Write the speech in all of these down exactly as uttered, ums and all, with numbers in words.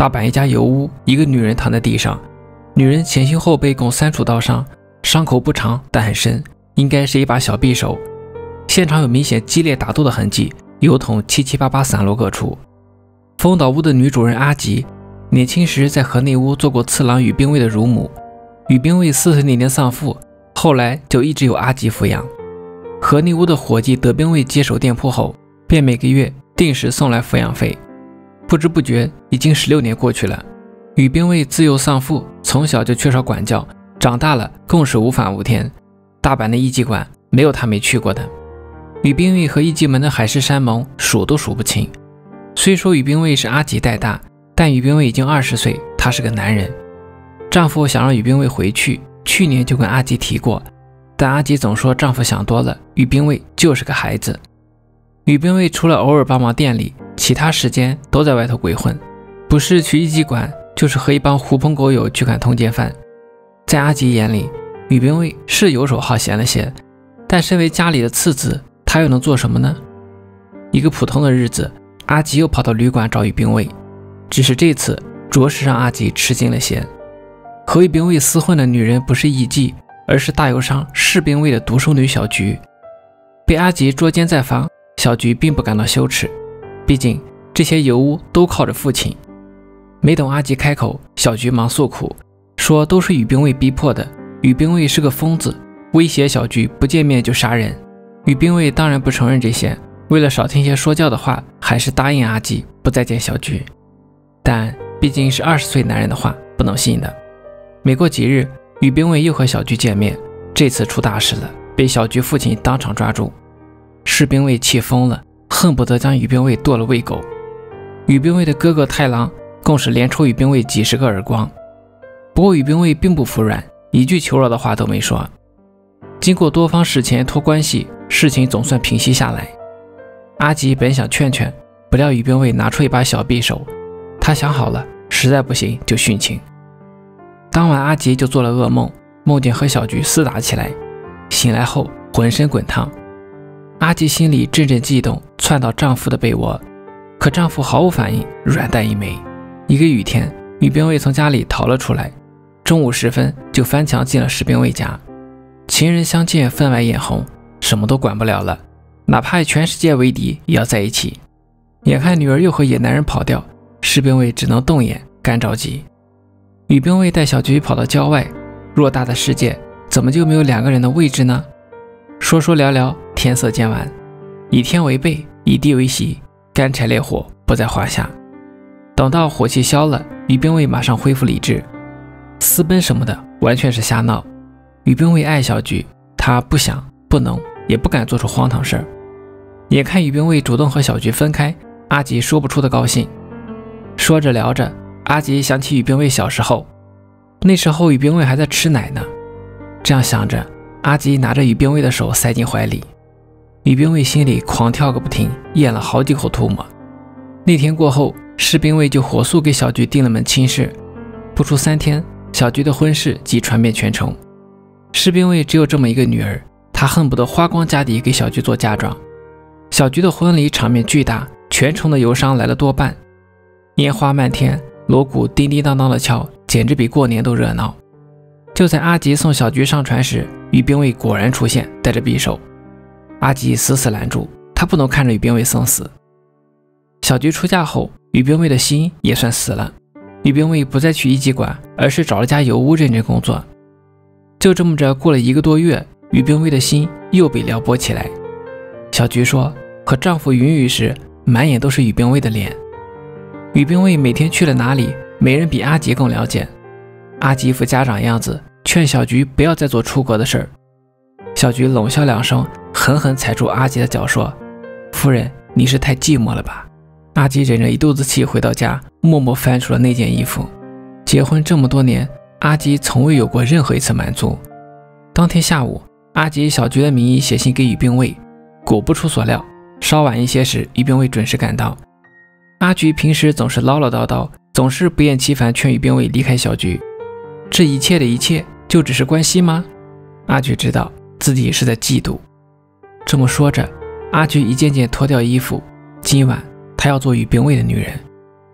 大阪一家油屋，一个女人躺在地上，女人前胸后背共三处刀伤，伤口不长但很深，应该是一把小匕首。现场有明显激烈打斗的痕迹，油桶七七八八散落各处。丰岛屋的女主人阿吉，年轻时在河内屋做过次郎宇兵卫的乳母，宇兵卫四岁那年丧父，后来就一直由阿吉抚养。河内屋的伙计德兵卫接手店铺后，便每个月定时送来抚养费。不知不觉已经十六年过去了，宇兵卫自幼丧父，从小就缺少管教，长大了更是无法无天。大阪的艺妓馆没有他没去过的。宇兵卫和艺妓们的海誓山盟数都数不清。虽说宇兵卫是阿吉带大，但宇兵卫已经二十岁，他是个男人。丈夫想让宇兵卫回去，去年就跟阿吉提过，但阿吉总说丈夫想多了，宇兵卫就是个孩子。宇兵卫除了偶尔帮忙店里，其他时间都在外头鬼混，不是去艺妓馆，就是和一帮狐朋狗友去看通奸犯。在阿吉眼里，宇兵卫是游手好闲了些，但身为家里的次子，他又能做什么呢？一个普通的日子，阿吉又跑到旅馆找宇兵卫，只是这次着实让阿吉吃惊了些。和宇兵卫厮混的女人不是艺妓，而是大油商士兵卫的独生女小菊。被阿吉捉奸在房，小菊并不感到羞耻，毕竟这些油污都靠着父亲。没等阿吉开口，小菊忙诉苦，说都是宇兵卫逼迫的，宇兵卫是个疯子，威胁小菊不见面就杀人。宇兵卫当然不承认这些，为了少听些说教的话，还是答应阿吉不再见小菊。但毕竟是二十岁男人的话，不能信的。没过几日，宇兵卫又和小菊见面，这次出大事了，被小菊父亲当场抓住。士兵卫气疯了，恨不得将宇兵卫剁了喂狗。宇兵卫的哥哥太郎更是连抽宇兵卫几十个耳光。不过宇兵卫并不服软，一句求饶的话都没说。经过多方使钱托关系，事情总算平息下来。阿吉本想劝劝，不料宇兵卫拿出一把小匕首，他想好了，实在不行就殉情。当晚阿吉就做了噩梦，梦见和小菊厮打起来，醒来后浑身滚烫。阿吉心里阵阵悸动，窜到丈夫的被窝，可丈夫毫无反应，软蛋一枚。一个雨天，宇兵卫从家里逃了出来，中午时分就翻墙进了士兵卫家。情人相见分外眼红，什么都管不了了，哪怕与全世界为敌也要在一起。眼看女儿又和野男人跑掉，士兵卫只能动眼干着急。宇兵卫带小菊跑到郊外，偌大的世界怎么就没有两个人的位置呢？说说聊聊，天色渐晚，以天为被，以地为席，干柴烈火不在话下。等到火气消了，宇兵卫马上恢复理智，私奔什么的完全是瞎闹。宇兵卫爱小菊，他不想不能也不敢做出荒唐事儿。眼看宇兵卫主动和小菊分开，阿吉说不出的高兴。说着聊着，阿吉想起宇兵卫小时候，那时候宇兵卫还在吃奶呢。这样想着，阿吉拿着宇兵卫的手塞进怀里，宇兵卫心里狂跳个不停，咽了好几口唾沫。那天过后，士兵卫就火速给小菊定了门亲事，不出三天，小菊的婚事即传遍全城。士兵卫只有这么一个女儿，他恨不得花光家底给小菊做嫁妆。小菊的婚礼场面巨大，全城的游商来了多半，烟花漫天，锣鼓叮叮当当的敲，简直比过年都热闹。就在阿吉送小菊上船时，宇兵卫果然出现，带着匕首。阿吉死死拦住，他不能看着宇兵卫送死。小菊出嫁后，宇兵卫的心也算死了。宇兵卫不再去艺妓馆，而是找了家油屋认真工作。就这么着过了一个多月，宇兵卫的心又被撩拨起来。小菊说，和丈夫云雨时，满眼都是宇兵卫的脸。宇兵卫每天去了哪里，没人比阿吉更了解。阿吉一副家长样子，劝小菊不要再做出国的事儿。小菊冷笑两声，狠狠踩住阿吉的脚说，夫人，你是太寂寞了吧。阿吉忍着一肚子气回到家，默默翻出了那件衣服。结婚这么多年，阿吉从未有过任何一次满足。当天下午，阿吉以小菊的名义写信给宇兵卫，果不出所料，稍晚一些时，宇兵卫准时赶到。阿菊平时总是唠唠叨叨，总是不厌其烦劝宇兵卫离开小菊。这一切的一切就只是关系吗？阿菊知道自己是在嫉妒。这么说着，阿菊一件件脱掉衣服，今晚她要做宇兵卫的女人。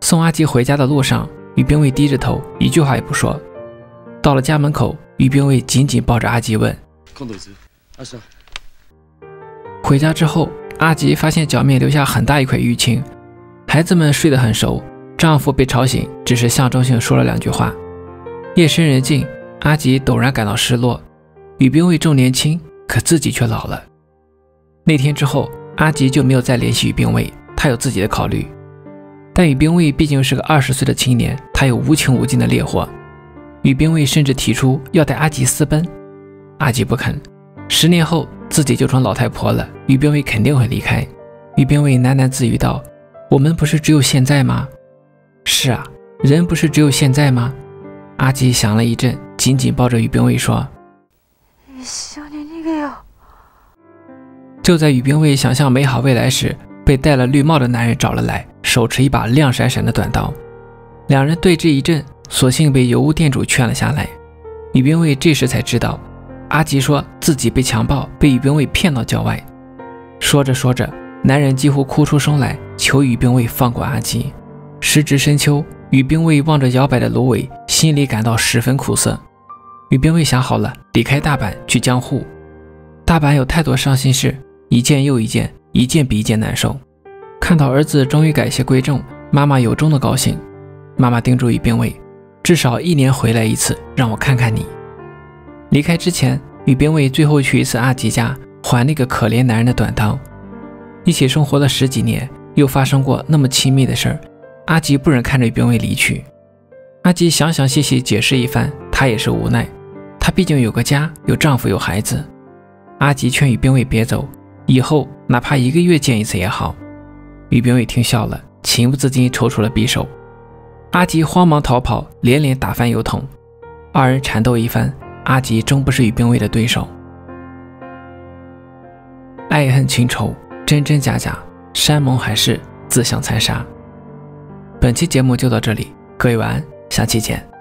送阿吉回家的路上，于兵卫低着头，一句话也不说。到了家门口，于兵卫紧紧抱着阿吉问：回家之后，阿吉发现脚面留下很大一块淤青。孩子们睡得很熟，丈夫被吵醒，只是象征性说了两句话。夜深人静，阿吉陡然感到失落。于兵卫正年轻，可自己却老了。那天之后，阿吉就没有再联系于兵卫，他有自己的考虑。但于兵卫毕竟是个二十岁的青年，他有无穷无尽的烈火。于兵卫甚至提出要带阿吉私奔，阿吉不肯。十年后自己就成老太婆了，于兵卫肯定会离开。于兵卫喃喃自语道：我们不是只有现在吗？是啊，人不是只有现在吗？阿吉想了一阵，紧紧抱着于兵卫说：就在于兵卫想象美好未来时，被戴了绿帽的男人找了来，手持一把亮闪闪的短刀。两人对峙一阵，索性被油屋店主劝了下来。于兵卫这时才知道，阿吉说自己被强暴，被于兵卫骗到郊外。说着说着，男人几乎哭出声来，求于兵卫放过阿吉。时值深秋，于兵卫望着摇摆的芦苇，心里感到十分苦涩。于兵卫想好了，离开大阪去江户。大阪有太多伤心事，一件又一件，一件比一件难受。看到儿子终于改邪归正，妈妈由衷的高兴。妈妈叮嘱于兵卫，至少一年回来一次，让我看看你。离开之前，于兵卫最后去一次阿吉家，还那个可怜男人的短刀。一起生活了十几年，又发生过那么亲密的事儿，阿吉不忍看着于兵卫离去。阿吉详详细细解释一番，他也是无奈，他毕竟有个家，有丈夫，有孩子。阿吉劝于兵卫别走，以后哪怕一个月见一次也好。于兵卫听笑了，情不自禁抽出了匕首。阿吉慌忙逃跑，连连打翻油桶。二人缠斗一番，阿吉终不是于兵卫的对手。爱恨情仇，真真假假，山盟海誓，自相残杀。本期节目就到这里，各位晚安，下期见。